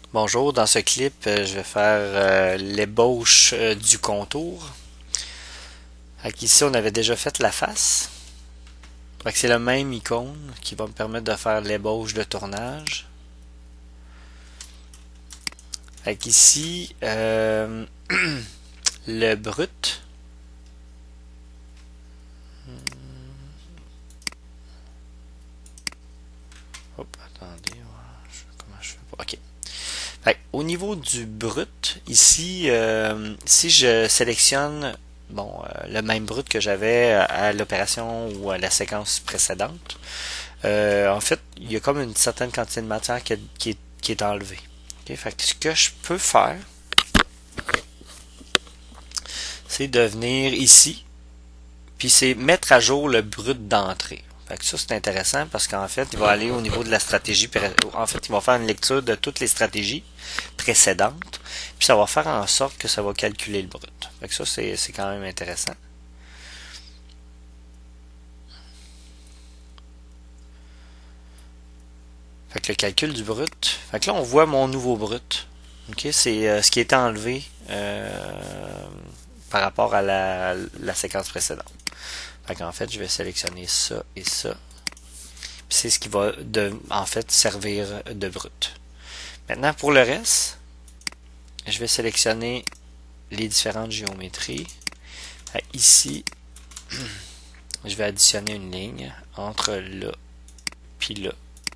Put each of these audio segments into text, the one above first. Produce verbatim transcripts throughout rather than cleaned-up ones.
Bonjour, dans ce clip, euh, je vais faire euh, l'ébauche euh, du contour. Fait qu'ici, on avait déjà fait la face. Fait que c'est le même icône qui va me permettre de faire l'ébauche de tournage. Fait qu'ici, euh, le brut. Hop, attendez, je- comment je fais pas. Ok. Fait, au niveau du brut, ici, euh, si je sélectionne bon, euh, le même brut que j'avais à l'opération ou à la séquence précédente, euh, en fait, il y a comme une certaine quantité de matière qui est, qui est, qui est enlevée. Okay? Fait que ce que je peux faire, c'est de venir ici, puis c'est mettre à jour le brut d'entrée. Fait que ça, c'est intéressant parce qu'en fait, il va aller au niveau de la stratégie. En fait, il va faire une lecture de toutes les stratégies précédentes, puis ça va faire en sorte que ça va calculer le brut. Fait que ça, c'est, c'est quand même intéressant. Fait que le calcul du brut. Fait que là, on voit mon nouveau brut. Ok, c'est euh, ce qui était enlevé euh, par rapport à la, la séquence précédente. Fait qu'en fait, je vais sélectionner ça et ça. C'est ce qui va de, en fait servir de brut. Maintenant, pour le reste, je vais sélectionner les différentes géométries. Ici, je vais additionner une ligne entre là puis là.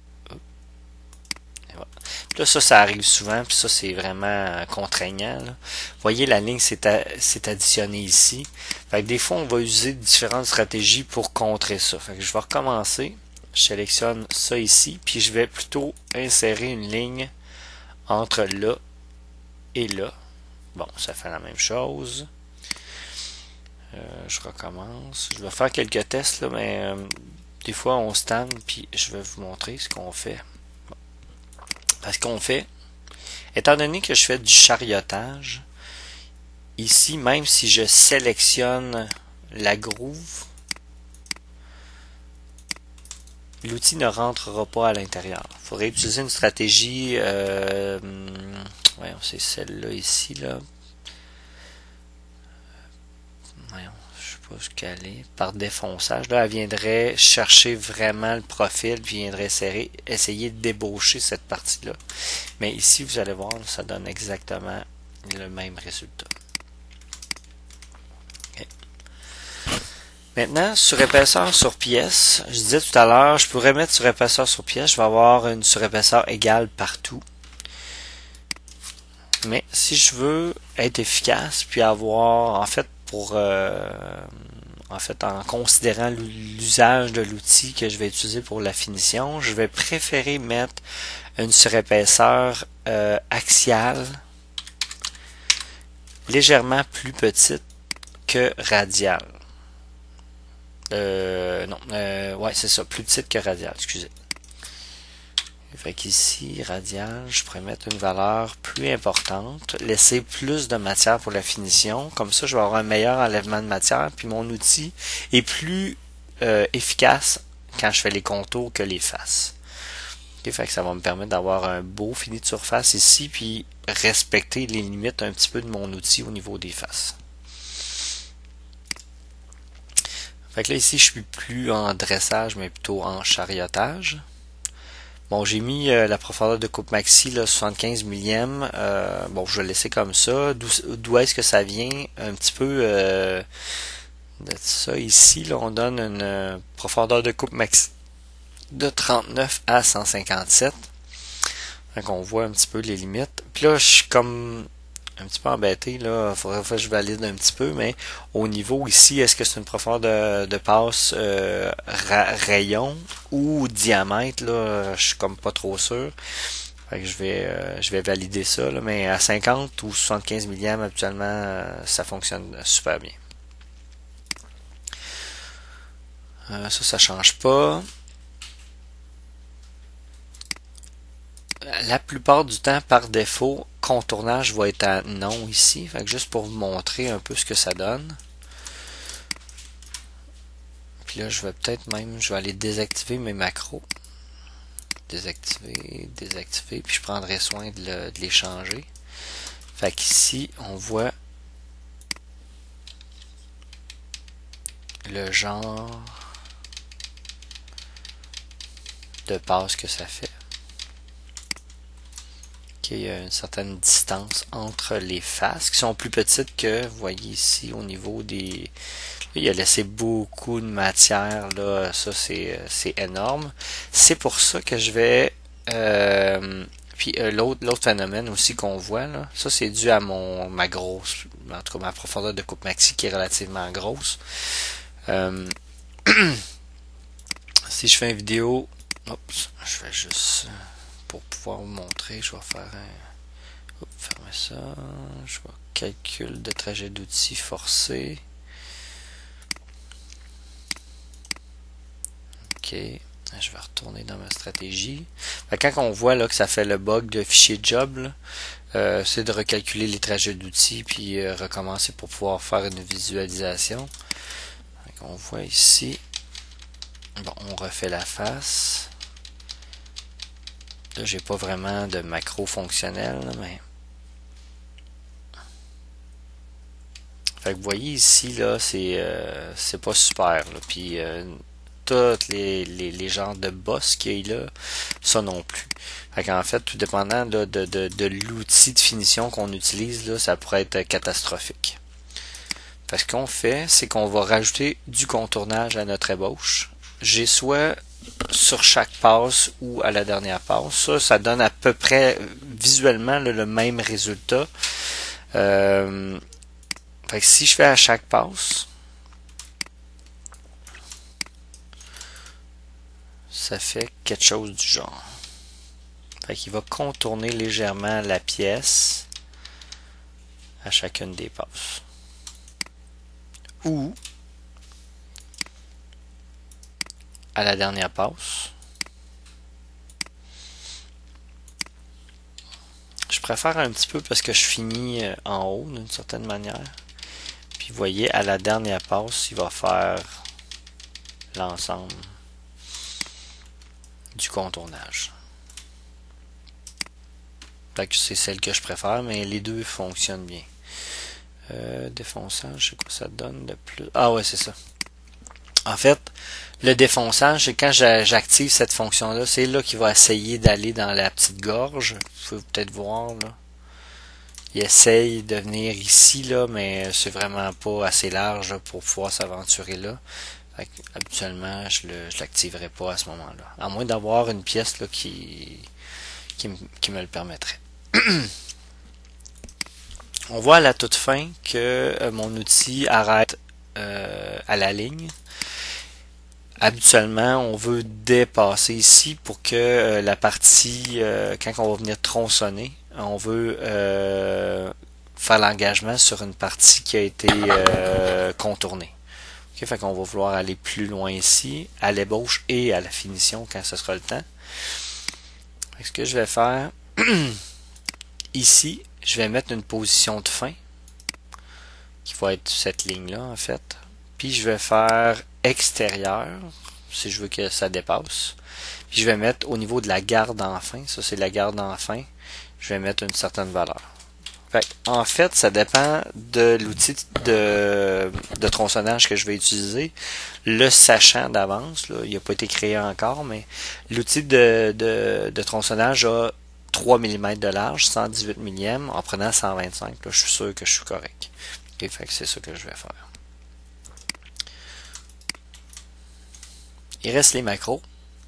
Voilà. Là, ça, ça arrive souvent, puis ça, c'est vraiment contraignant. Là. Vous voyez, la ligne s'est additionnée ici. Fait que des fois, on va user différentes stratégies pour contrer ça. Fait que je vais recommencer. Je sélectionne ça ici, puis je vais plutôt insérer une ligne entre là et là. Bon, ça fait la même chose. Euh, je recommence. Je vais faire quelques tests, là, mais euh, des fois, on stand, puis je vais vous montrer ce qu'on fait. Bon. Parce qu'on fait, étant donné que je fais du chariotage, ici, même si je sélectionne la groove, l'outil ne rentrera pas à l'intérieur. Il faudrait utiliser une stratégie, euh, voyons, c'est celle-là ici, là. Voyons, je sais pas ce qu'elle est. Par défonçage, là, elle viendrait chercher vraiment le profil, puis viendrait essayer, essayer de débaucher cette partie-là. Mais ici, vous allez voir, ça donne exactement le même résultat. Okay. Maintenant, surépaisseur sur pièce, je disais tout à l'heure, je pourrais mettre surépaisseur sur pièce, je vais avoir une surépaisseur égale partout. Mais si je veux être efficace, puis avoir, en fait, pour, euh, en fait, en considérant l'usage de l'outil que je vais utiliser pour la finition, je vais préférer mettre une surépaisseur euh, axiale légèrement plus petite que radiale. Euh, non, euh, ouais, c'est ça, plus petite que radiale, excusez. Fait qu'ici, radial, je pourrais mettre une valeur plus importante, laisser plus de matière pour la finition. Comme ça, je vais avoir un meilleur enlèvement de matière, puis mon outil est plus euh, efficace quand je fais les contours que les faces. Okay, fait que ça va me permettre d'avoir un beau fini de surface ici, puis respecter les limites un petit peu de mon outil au niveau des faces. Fait que là, ici, je suis plus en dressage, mais plutôt en chariotage. Bon, j'ai mis euh, la profondeur de coupe maxi, là, soixante-quinze millièmes. Euh, bon, je vais le laisser comme ça. D'où est-ce que ça vient? Un petit peu euh, de ça. Ici, là, on donne une euh, profondeur de coupe maxi de trente-neuf à cent cinquante-sept. Donc, on voit un petit peu les limites. Puis là, je suis comme un petit peu embêté. Là, faudrait que je valide un petit peu, mais au niveau ici, est-ce que c'est une profondeur de, de passe euh, ra rayon ou diamètre? Là, je suis comme pas trop sûr. Fait que je vais euh, je vais valider ça, là, mais à cinquante ou soixante-quinze millièmes actuellement, euh, ça fonctionne super bien. Euh, ça, ça change pas. La plupart du temps, par défaut, contournage va être à non ici. Fait que juste pour vous montrer un peu ce que ça donne. Puis là, je vais peut-être même, je vais aller désactiver mes macros. désactiver, désactiver, puis je prendrai soin de, le, de les changer. Fait qu'ici, on voit le genre de passe que ça fait. Okay, il y a une certaine distance entre les faces qui sont plus petites que, vous voyez ici, au niveau des... Il a laissé beaucoup de matière, là, ça c'est c'est énorme. C'est pour ça que je vais... Euh, puis euh, l'autre l'autre phénomène aussi qu'on voit, là, ça c'est dû à mon ma grosse, en tout cas ma profondeur de coupe maxi qui est relativement grosse. Euh, si je fais une vidéo, oups, je vais juste, pour pouvoir vous montrer, je vais faire un... Oups, fermez ça. Je vais calcul de trajet d'outils forcé. Ok, je vais retourner dans ma stratégie. Quand on voit là que ça fait le bug de fichier job, là, euh, c'est de recalculer les trajets d'outils puis euh, recommencer pour pouvoir faire une visualisation. Donc, on voit ici, bon, on refait la face. Là, j'ai pas vraiment de macro fonctionnel, là, mais fait que vous voyez ici là, c'est euh, c'est pas super. Là. Puis euh, tous les, les, les genres de boss qu'il y a là, ça non plus. Fait qu'en fait, tout dépendant là, de, de, de l'outil de finition qu'on utilise, là, ça pourrait être catastrophique. Fait que ce qu'on fait, c'est qu'on va rajouter du contournage à notre ébauche. J'ai soit sur chaque passe ou à la dernière passe. Ça, ça donne à peu près visuellement là, le même résultat. Euh, fait que si je fais à chaque passe, ça fait quelque chose du genre. Fait qu'il va contourner légèrement la pièce à chacune des passes. Ou à la dernière passe. Je préfère un petit peu parce que je finis en haut d'une certaine manière. Puis vous voyez, à la dernière passe, il va faire l'ensemble du contournage. Fait que c'est celle que je préfère, mais les deux fonctionnent bien. Euh, défonçage, je sais quoi ça donne de plus. Ah ouais, c'est ça. En fait, le défonçage, c'est quand j'active cette fonction-là, c'est là qu'il va essayer d'aller dans la petite gorge. Vous pouvez peut-être voir là. Il essaye de venir ici, là, mais c'est vraiment pas assez large là, pour pouvoir s'aventurer là. Fait que, habituellement, je ne l'activerai pas à ce moment-là. À moins d'avoir une pièce là, qui, qui, qui me le permettrait. On voit à la toute fin que euh, mon outil arrête euh, à la ligne. Habituellement, on veut dépasser ici pour que euh, la partie, euh, quand on va venir tronçonner, on veut euh, faire l'engagement sur une partie qui a été euh, contournée. Okay, fait qu'on va vouloir aller plus loin ici, à l'ébauche et à la finition quand ce sera le temps. Fait que ce que je vais faire, ici, je vais mettre une position de fin, qui va être cette ligne-là en fait. Puis je vais faire extérieur, si je veux que ça dépasse. Puis je vais mettre au niveau de la garde en fin, ça c'est la garde en fin, je vais mettre une certaine valeur. Fait, en fait, ça dépend de l'outil de, de tronçonnage que je vais utiliser. Le sachant d'avance, là, il n'a pas été créé encore, mais l'outil de, de, de tronçonnage a trois millimètres de large, cent dix-huit millièmes, en prenant cent vingt-cinq, là, je suis sûr que je suis correct. Okay, fait que c'est ça que je vais faire. Il reste les macros.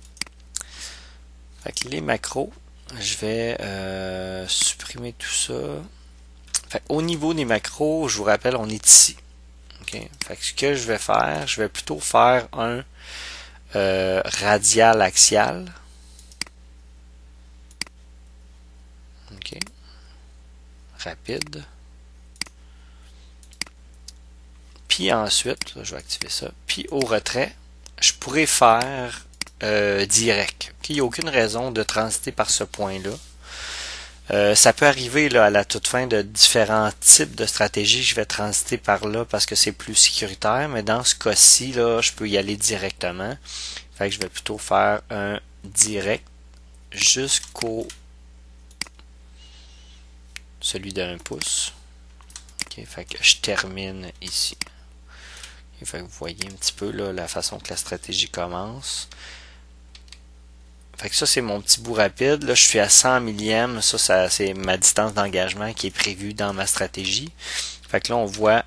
Fait que les macros, je vais euh, supprimer tout ça. Fait que au niveau des macros, je vous rappelle, on est ici. Okay? Fait que ce que je vais faire, je vais plutôt faire un euh, radial axial. Ok. Rapide. Puis ensuite, là, je vais activer ça. Puis au retrait, je pourrais faire euh, direct. Okay? Il n'y a aucune raison de transiter par ce point-là. Euh, ça peut arriver là, à la toute fin de différents types de stratégies. Je vais transiter par là parce que c'est plus sécuritaire. Mais dans ce cas-ci, là, je peux y aller directement. Fait que je vais plutôt faire un direct. jusqu'au celui de un pouce. Okay, fait que je termine ici. Okay, fait que vous voyez un petit peu là, la façon que la stratégie commence. Fait que ça, c'est mon petit bout rapide. Là, je suis à cent millièmes. Ça, ça c'est ma distance d'engagement qui est prévue dans ma stratégie. Fait que là, on voit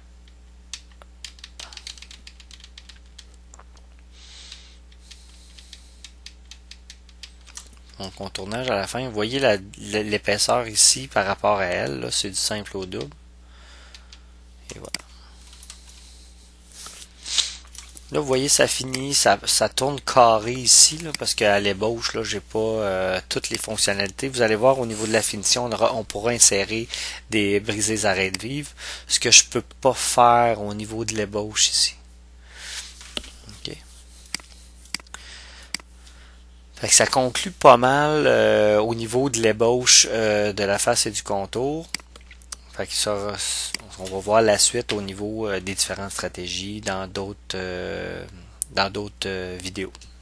mon contournage à la fin. Vous voyez l'épaisseur ici par rapport à elle. C'est du simple au double. Et voilà. Là, vous voyez, ça finit, ça, ça tourne carré ici, là, parce qu'à l'ébauche, là, j'ai pas euh, toutes les fonctionnalités. Vous allez voir au niveau de la finition, on, aura, on pourra insérer des brisés arrêts de vivre, ce que je peux pas faire au niveau de l'ébauche ici. Okay. Fait que ça conclut pas mal euh, au niveau de l'ébauche euh, de la face et du contour. Fait que ça, on va voir la suite au niveau euh, des différentes stratégies dans d'autres euh, dans d'autres euh, vidéos.